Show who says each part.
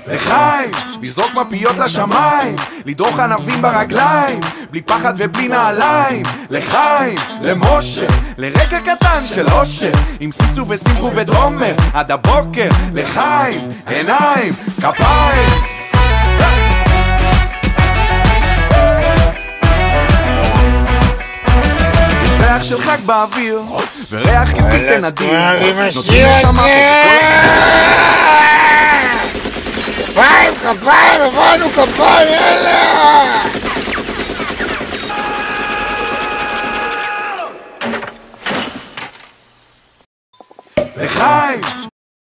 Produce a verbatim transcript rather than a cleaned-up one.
Speaker 1: לחיים, לזרוק מפיות לשמיים, לדרוך ענבים ברגליים, בלי פחד ובלי נעליים. לחיים, למשה, לרגע קטן של אושר, עם סיסו ושמחו ודרומר עד הבוקר. לחיים, עיניים, כפיים. יש ריח של חג באוויר, וריח כפית נדיר, נותנים לשמה
Speaker 2: כפיים, כפיים, הבנו כפיים, יאללה!